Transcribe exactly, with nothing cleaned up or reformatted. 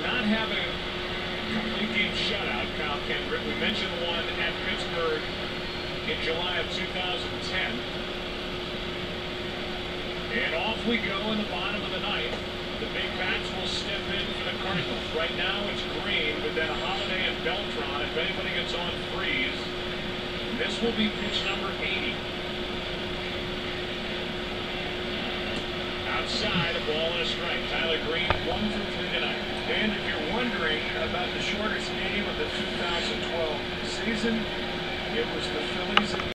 not have a complete game shutout, Kyle Kendrick. We mentioned one at Pittsburgh in July of two thousand ten. And off we go in the bottom of the ninth. The big bats will step in for the Cardinals. Right now it's Green, but then Holiday and Beltran. If anybody gets on freeze, this will be pitch number eighty. Outside, a ball and a strike. Tyler Green, one for three tonight. And if you're wondering about the shortest game of the two thousand twelve season, it was the Phillies.